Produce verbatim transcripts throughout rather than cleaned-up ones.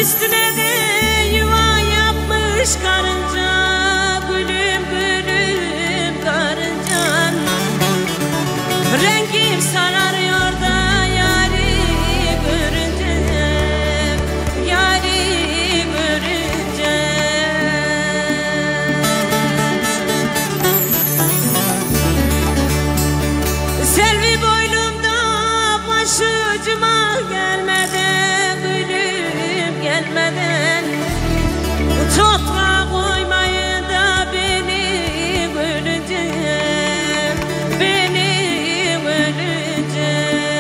üstüne de yuva yapmış karınca. Gülüm gülüm karıncan, rengim sararıyor da yari görünce, yari görünce. Selvi boylumda başucuma gelmeden, gülüm gelmeden, toprağa koymayın da beni ölünce, beni ölünce.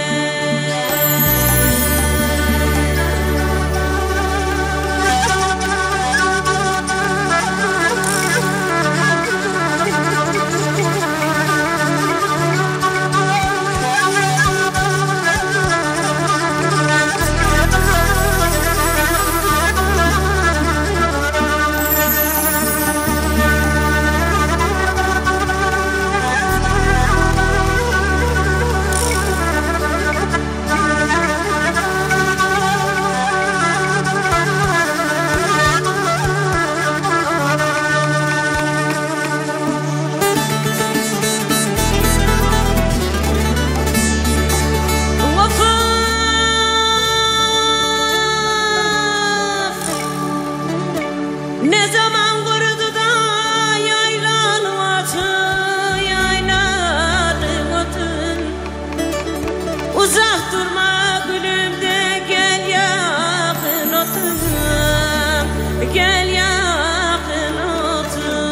Ne zaman kurudu da yaylanın otu, yaylanın otun. Uzak durma gülüm de gel yakın otur, gel yakın otur.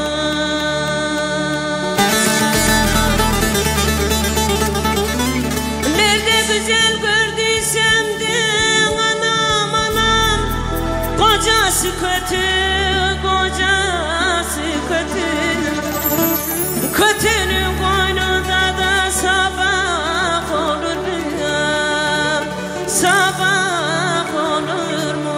Nerede güzel gördüysem de anam anam, kocası kötü, kocası kötü. Kötünün koynunda da sabah olur mu? Sabah olur mu?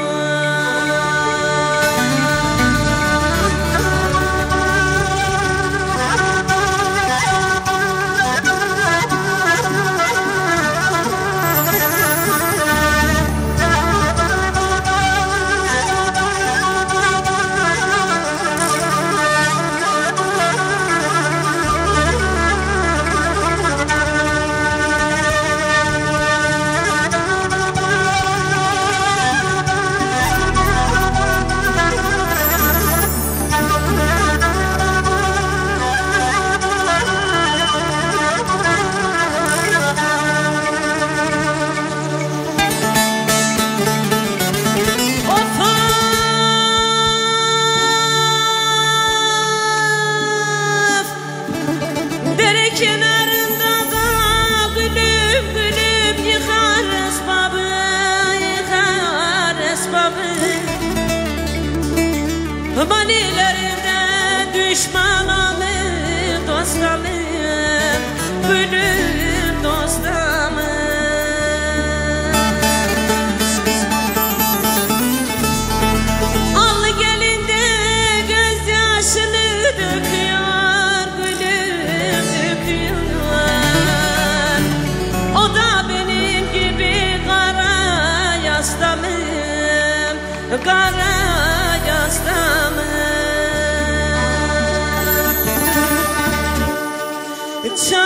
Kenarında da gülüm gülüm yıkar esbabı, yıkar esbabı. Manilerinde düşman alır, dost alır, gülüm dost alır. Al gelin de gözyaşını döküyor, kara yastamım.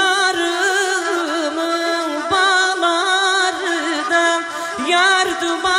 Çarımın bağları da yardıma